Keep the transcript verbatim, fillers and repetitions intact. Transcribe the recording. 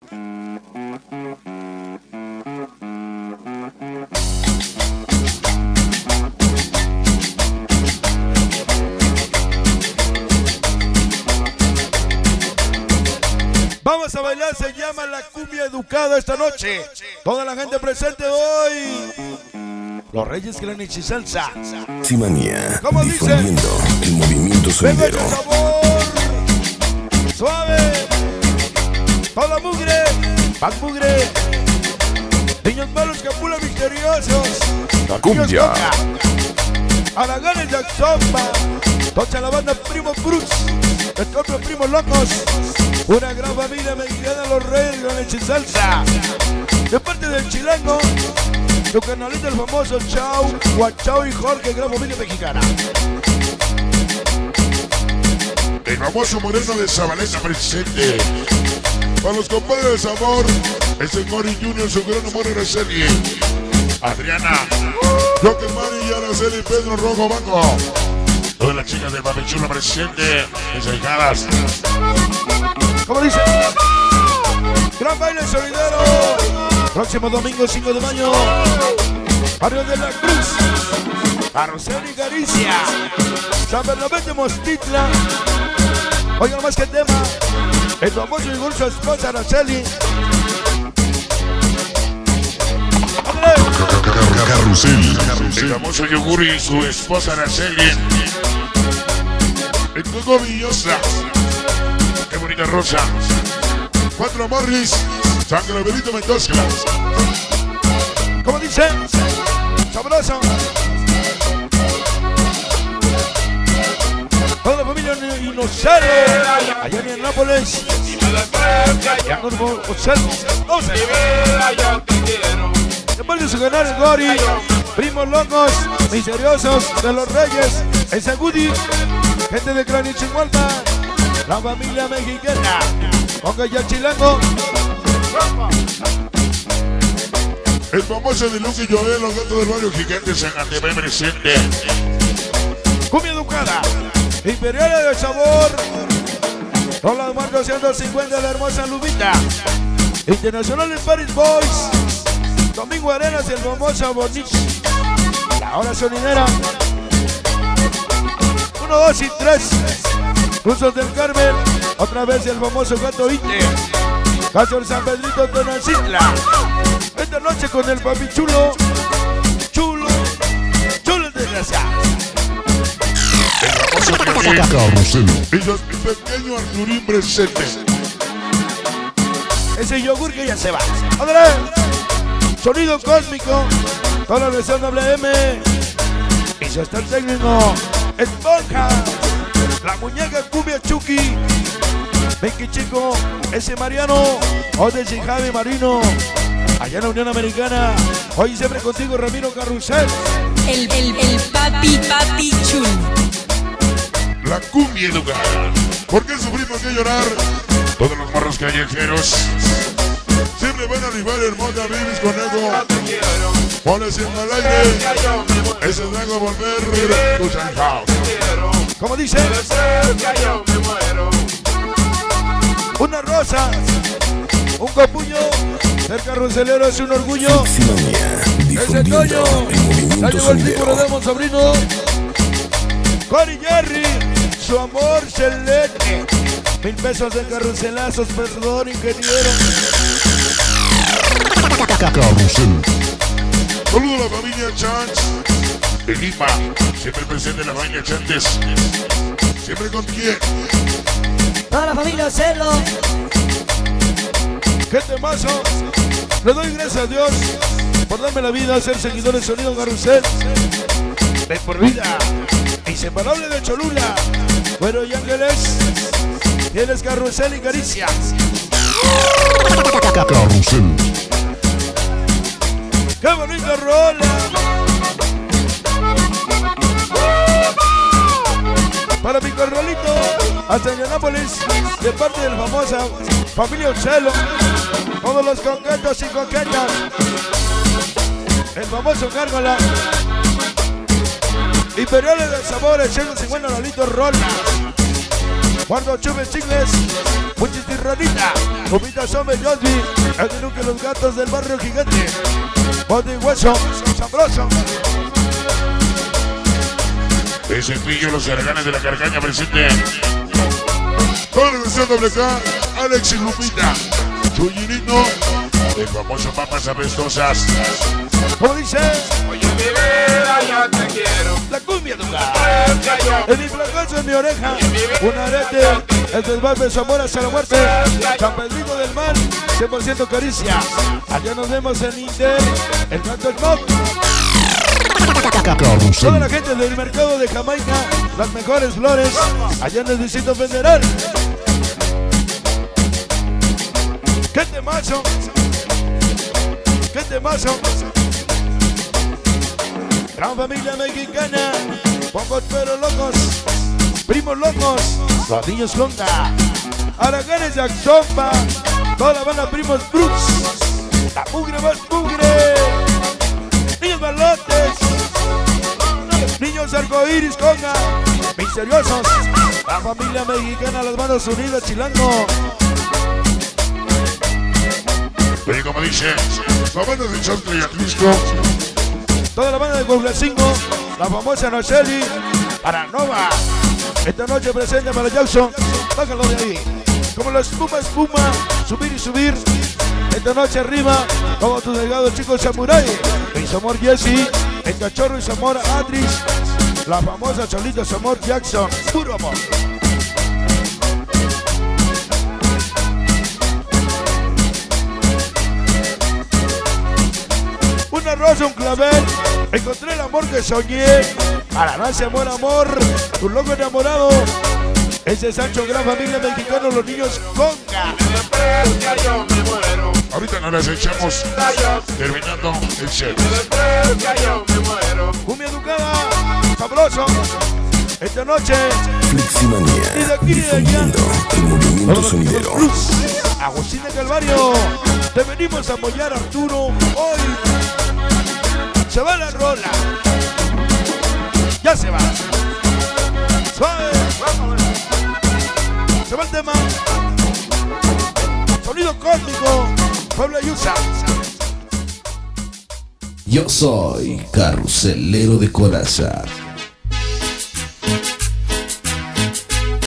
Vamos a bailar, se llama la cumbia educada esta noche. Toda la gente presente hoy. Los Reyes Graniche y Salsa. Simanía, ¿Cómo difundiendo el movimiento sonidero. Venga, sabor. Suave. Toda mugre. Pan mugre. Niños malos, capula misteriosos. La cumbia. Araganes de Axomba. Tocha la banda Primo Bruce. Escorpio Primos Locos. Una gran familia mexicana, los Reyes Graniche y Salsa. De parte del chilango, tu canalito el famoso Chau, Guachau y Jorge, gran familia mexicana. El famoso Moreno de Zabaleta presente. Para los compadres del sabor, ese Mori Junior, su gran amor Araceli. Adriana, Joker Mari y Araceli, Pedro Rojo Banco. Todas las chicas del Babechulo presente, desejadas. ¿Cómo dice? Gran baile solidero. Próximo domingo cinco de mayo. Barrio de la Cruz. Arrocel y Galicia. San Bernabé de Mostitla. Oigan más que tema. El famoso y su esposa Araceli. Carrusel. El famoso Yogur y su esposa Araceli. El Coco Villosa. Qué bonita rosa. Cuatro Morris. San Gabrielito Mendoza. ¿Cómo dice? Sabroso. Toda la familia Inocero. Allá en Nápoles. Ya nos vamos. Después de su canal el Gori. Primos Locos. Misteriosos de los Reyes. El Sagudi. Gente de Graniche y Malta. La familia mexicana. Ponga ya chilango. El famoso de Luke y Joel, los gatos del barrio gigante San Andrés presente. Cumbia educada. Imperial de sabor. Con las marcas ciento cincuenta de la hermosa Lubita. Internacional en Paris Boys. Domingo Arenas y el famoso Bonich. La hora sonidera. Uno, dos y tres. Cruzos del Carmen. Otra vez el famoso Gato Ite. Caso el San Pedrito Tonacitla. Esta noche con el papi chulo. Chulo. Chulo de raza. El famoso Carrusel. Y los pequeños Arturín presente. Ese yogur que ya se va. ¡Adelante! Sonido cósmico. Toda la versión doble M. Y su está el técnico. Esponja. La muñeca cumbia Chucky. Venki Chico. Ese Mariano. Odes y Javi Marino. Allá en la Unión Americana. Hoy siempre contigo Ramiro Carrusel. El, el, el papi, papi chul. La cumbia educada. ¿Por qué sufrimos que llorar? Todos los morros callejeros siempre van a arribar hermosa Bibis Conejo. Pones en mal aire. Ese es a volver tu San House. ¿Cómo dice? Una rosa. Un copuño. El carruselero es un orgullo. Simanía, Ese Toño. el Ya movimiento llegó el tipo sonidero. de Mon Sobrino. Cory Jerry. Su amor celeste. Mil pesos de carruselazos, perdón, ingeniero. Carrusel. Saludo a la familia Chance. De Lima. Siempre presente la familia Chantes. Siempre con quién. Toda la familia Celo. ¡Qué temazo! Le doy gracias a Dios por darme la vida, ser seguidor de Sonido Carrusel. De por vida. Inseparable de Cholula. Bueno y Ángeles. Tienes Carrusel y Caricia. Carrusel. ¡Qué bonita rola! Para mi corralito, hasta Indianápolis, de parte de la famosa familia Ocelo, todos los coquetos y coquetas, el famoso Gárgola, Imperiales del Sabor, el ciento cincuenta Lolito Rola, Guardo Chuve Chingles, Muchitirranita, Cupita Some Josby, el de Luque Los Gatos del Barrio Gigante, Bote y Hueso, Sabroso. Ese pillo, los Araganes de la Carcaña presente. Toda la versión doble K, Alex y Lupita, Chuyinito, el famoso Papas Apestosas. Como dice, Oye, mi vida, yo te quiero. la cumbia tuca. En mi flacazo en mi oreja, un arete, el desbarbe Zamora hasta la muerte, San Pedrito del Mar, cien por ciento caricia. Allá nos vemos en Inter, el Canto Mob. Toda la gente del mercado de Jamaica, las mejores flores, allá en el Distrito Federal. ¡Qué temazo! ¡Qué temazo! Gran familia mexicana, pocos pero locos, primos locos, los niños Conga, Araganes de Axompa, toda la banda Primos Brooks, la mugre más mugre, niños balotes, niños arcoíris Conga, misteriosos, la familia mexicana, las bandas unidas Chilango. Pero como dice, la banda de Chantla y Atlisco. Toda la banda de Guadalajara, la famosa Nocheli, Aranova. Esta noche presenta para Jackson, bájalo de ahí. Como la espuma, espuma, subir y subir. Esta noche arriba, como tu delgado chico Samurai. Mi Zamor Jesse, el cachorro y Zamora Adris. La famosa Cholita Zamor Jackson, puro amor. Una rosa, un clavel, encontré el amor que soñé. Para darse amor, amor, tu loco enamorado. Ese es Sancho, gran familia mexicana, los niños Conga. Después que yo me muero. Ahorita nos las echamos terminando el set. Después que yo me muero. Cumbia educada, sabroso. Esta noche, Fleximanía, y de aquí y de allá, difundiendo el movimiento sonidero. Cruz, Agustín de Calvario, te venimos a apoyar, Arturo. Hoy se va la rola. Ya se va. Suave. Se va el tema. Sonido cósmico. Puebla Yusa. Yo soy carruselero de coraza.